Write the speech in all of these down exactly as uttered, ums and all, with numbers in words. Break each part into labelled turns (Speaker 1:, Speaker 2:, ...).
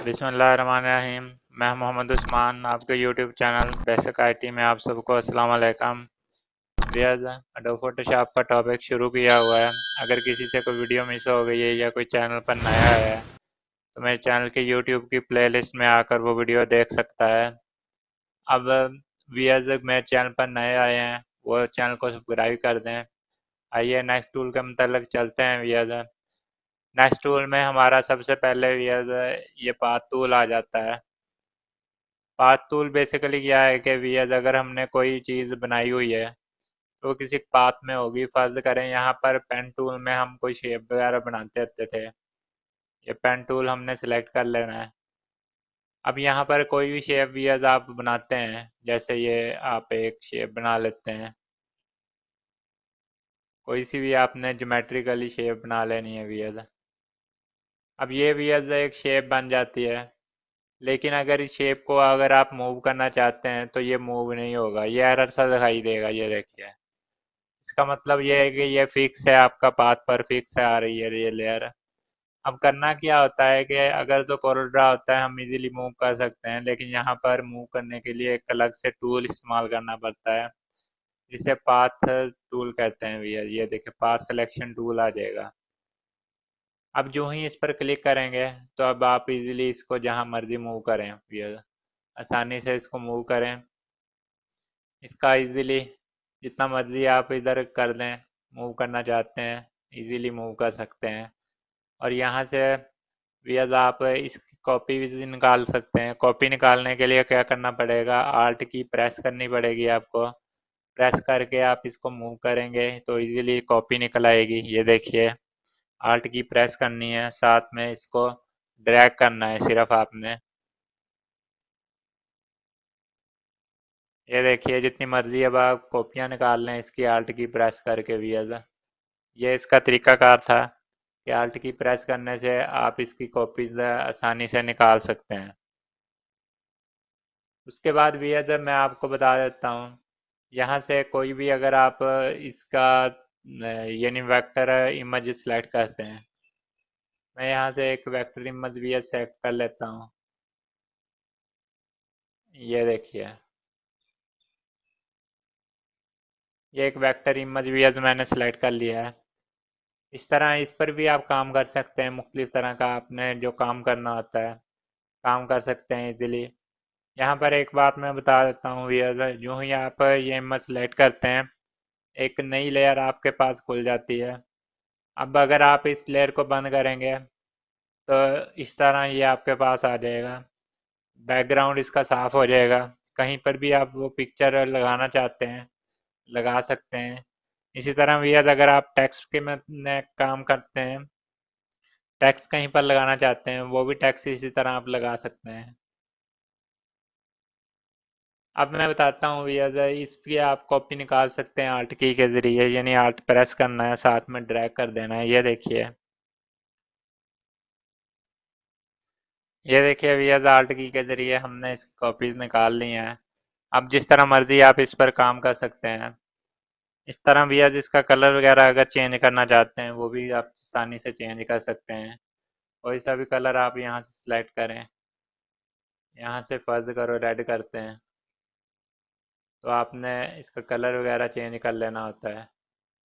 Speaker 1: बिस्मिल्लाहिर्रहमानिर्रहीम। मैं मोहम्मद उस्मान, आपके यूट्यूब चैनल बेसिक आईटी में आप सबको अस्सलाम वालेकुम। व्यूअर्स, अडोब फोटोशॉप का टॉपिक शुरू किया हुआ है। अगर किसी से कोई वीडियो मिस हो गई है या कोई चैनल पर नया है तो मेरे चैनल के यूट्यूब की प्लेलिस्ट में आकर वो वीडियो देख सकता है। अब व्यूअर्स, मेरे चैनल पर नए आए हैं वो चैनल को सब्सक्राइब कर दें। आइए नेक्स्ट टूल के मतलब चलते हैं व्यूअर्स। नेक्स्ट टूल में हमारा सबसे पहले व्यूअर्स ये पाथ टूल आ जाता है। पाथ टूल बेसिकली क्या है कि व्यूअर्स, अगर हमने कोई चीज़ बनाई हुई है तो वो किसी पाथ में होगी। फर्ज करें यहाँ पर पेन टूल में हम कोई शेप वगैरह बनाते रहते थे। ये पेन टूल हमने सिलेक्ट कर लेना है। अब यहाँ पर कोई भी शेप व्यूअर्स आप बनाते हैं, जैसे ये आप एक शेप बना लेते हैं। कोई सी भी आपने ज्योमेट्रिकली शेप बना लेनी है व्यूअर्स। अब ये व्यूअर्स एक शेप बन जाती है, लेकिन अगर इस शेप को अगर आप मूव करना चाहते हैं तो ये मूव नहीं होगा, ये एरर सा दिखाई देगा। ये देखिए, इसका मतलब ये है कि ये फिक्स है, आपका पाथ पर फिक्स है आ रही है ये लेयर। अब करना क्या होता है कि अगर तो कोरल ड्रा होता है हम इजीली मूव कर सकते हैं, लेकिन यहाँ पर मूव करने के लिए एक अलग से टूल इस्तेमाल करना पड़ता है जिसे पाथ टूल कहते हैं भैया। ये देखिए, पाथ सिलेक्शन टूल आ जाएगा। अब जो ही इस पर क्लिक करेंगे तो अब आप इजीली इसको जहां मर्जी मूव करें भैया, आसानी से इसको मूव करें। इसका इजीली जितना मर्जी आप इधर कर दें, मूव करना चाहते हैं इजीली मूव कर सकते हैं। और यहाँ से भी अब आप इस कॉपी भी निकाल सकते हैं। कॉपी निकालने के लिए क्या करना पड़ेगा, आल्ट की प्रेस करनी पड़ेगी आपको। प्रेस करके आप इसको मूव करेंगे तो इजीली कॉपी निकल आएगी। ये देखिए, आल्ट की प्रेस करनी है, साथ में इसको ड्रैग करना है सिर्फ आपने। ये देखिए, जितनी मर्जी अब आप कॉपियाँ निकाल लें इसकी आल्ट की प्रेस करके भी। अगर ये इसका तरीकाकार था कि आल्ट की प्रेस करने से आप इसकी कॉपीज आसानी से निकाल सकते हैं। उसके बाद भी है, जब मैं आपको बता देता हूँ, यहाँ से कोई भी अगर आप इसका यानी वेक्टर इमेज सेलेक्ट करते हैं। मैं यहाँ से एक वेक्टर इमेज भी सेलेक्ट कर लेता हूँ। ये देखिए, ये एक वेक्टर इमेज भी मैंने सेलेक्ट कर लिया है। इस तरह इस पर भी आप काम कर सकते हैं। मुख्तलिफ तरह का आपने जो काम करना होता है काम कर सकते हैं इजीली। यहाँ पर एक बात मैं बता देता हूँ भैया, जो ही आप ये इमेज सेलेक्ट करते हैं एक नई लेयर आपके पास खुल जाती है। अब अगर आप इस लेयर को बंद करेंगे तो इस तरह ये आपके पास आ जाएगा। बैकग्राउंड इसका साफ हो जाएगा। कहीं पर भी आप वो पिक्चर लगाना चाहते हैं लगा सकते हैं। इसी तरह भैया, अगर आप टेक्स्ट के में में काम करते हैं, टेक्स्ट कहीं पर लगाना चाहते हैं, वो भी टेक्स्ट इसी तरह आप लगा सकते हैं। अब मैं बताता हूँ भैया, इसकी आप कॉपी निकाल सकते हैं आल्ट की के जरिए। यानी आल्ट प्रेस करना है, साथ में ड्रैग कर देना है। ये देखिए, ये देखिए भैया, आल्ट की के जरिए हमने इसकी कॉपीज निकाल ली हैं। अब जिस तरह मर्जी आप इस पर काम कर सकते हैं। इस तरह भैया, जिसका कलर वगैरह अगर चेंज करना चाहते हैं वो भी आप आसानी से चेंज कर सकते हैं। कोई सा भी कलर आप यहाँ से सिलेक्ट करें, यहाँ से फर्ज करो रेड करते हैं तो आपने इसका कलर वगैरह चेंज कर लेना होता है।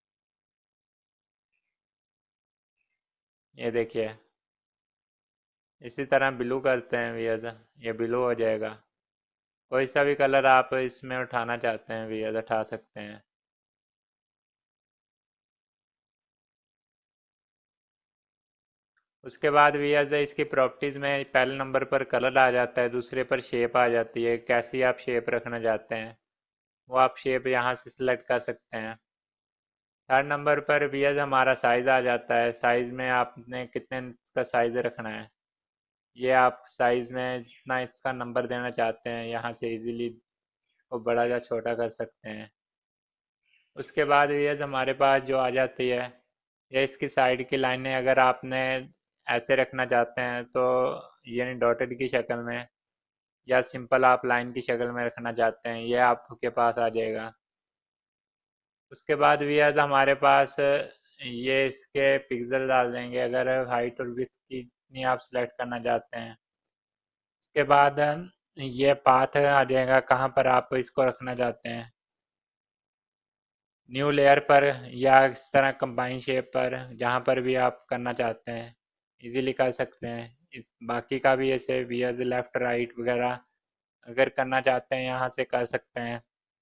Speaker 1: ये देखिए, इसी तरह ब्लू करते हैं भैया, ये ब्लू हो जाएगा। कोई सा भी कलर आप इसमें उठाना चाहते हैं भैया उठा सकते हैं। उसके बाद भैया इसकी प्रॉपर्टीज में पहले नंबर पर कलर आ जाता है, दूसरे पर शेप आ जाती है। कैसी आप शेप रखना चाहते हैं वो आप शेप यहाँ से सिलेक्ट कर सकते हैं। थर्ड नंबर पर भैया हमारा साइज आ जाता है। साइज में आपने कितने का साइज रखना है, ये आप साइज में जितना इसका नंबर देना चाहते हैं यहाँ से इजीली को बड़ा या छोटा कर सकते हैं। उसके बाद भैया हमारे पास जो आ जाती है, ये इसकी साइड की लाइनें अगर आपने ऐसे रखना चाहते हैं तो यानी डॉटेड की शक्ल में, या सिंपल आप लाइन की शक्ल में रखना चाहते हैं, ये आपके पास आ जाएगा। उसके बाद भी है हमारे पास ये इसके पिक्सल डाल देंगे। अगर हाइट और विड्थ की नहीं आप सेलेक्ट करना चाहते हैं उसके बाद ये पाथ आ जाएगा कहाँ पर आप इसको रखना चाहते हैं, न्यू लेयर पर या इस तरह कंबाइन शेप पर, जहाँ पर भी आप करना चाहते हैं इजीली कर सकते हैं। इस बाकी का भी ऐसे वियर्स लेफ्ट राइट वगैरह अगर करना चाहते हैं यहाँ से कर सकते हैं।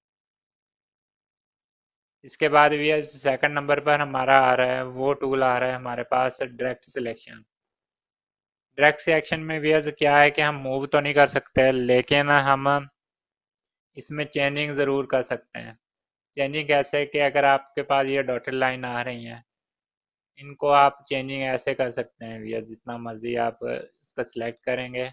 Speaker 1: इसके बाद वियर्स सेकंड नंबर पर हमारा आ रहा है, वो टूल आ रहा है हमारे पास डायरेक्ट सिलेक्शन। डायरेक्ट सिलेक्शन में वियर्स क्या है कि हम मूव तो नहीं कर सकते, लेकिन हम इसमें चेंजिंग ज़रूर कर सकते हैं। चेंजिंग कैसे कि अगर आपके पास ये डॉटेड लाइन आ रही हैं, इनको आप चेंजिंग ऐसे कर सकते हैं भैया, जितना मर्जी आप इसको सिलेक्ट करेंगे।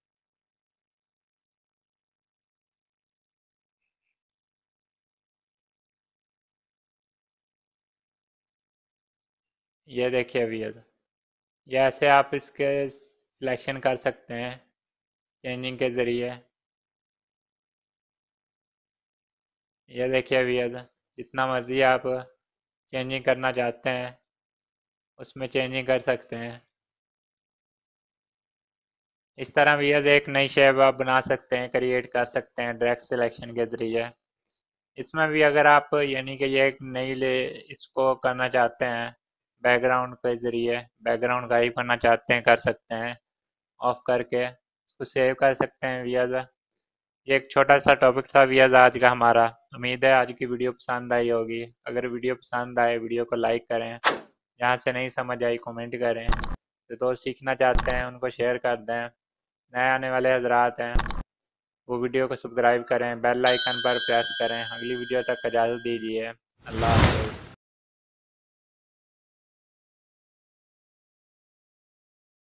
Speaker 1: ये देखिए भैया, ये ऐसे आप इसके सिलेक्शन कर सकते हैं चेंजिंग के ज़रिए। ये देखिए भैया, जितना मर्जी आप चेंजिंग करना चाहते हैं उसमें चेंजिंग कर सकते हैं। इस तरह भैया एक नई शेप आप बना सकते हैं, क्रिएट कर सकते हैं डायरेक्ट सिलेक्शन के ज़रिए। इसमें भी अगर आप यानी कि ये एक नई ले इसको करना चाहते हैं बैकग्राउंड के ज़रिए, बैकग्राउंड गायब करना चाहते हैं कर सकते हैं ऑफ करके, उसको सेव कर सकते हैं भैया। ये एक छोटा सा टॉपिक था भैया आज का हमारा। उम्मीद है आज की वीडियो पसंद आई होगी। अगर वीडियो पसंद आए वीडियो को लाइक करें, जहाँ से नहीं समझ आई कमेंट करें, जो दोस्त सीखना चाहते हैं उनको शेयर कर दें। नए आने वाले हजरात हैं वो वीडियो को सब्सक्राइब करें, बेल आइकन पर प्रेस करें। अगली वीडियो तक इजाज़त दीजिए। अल्लाह हाफ़िज़।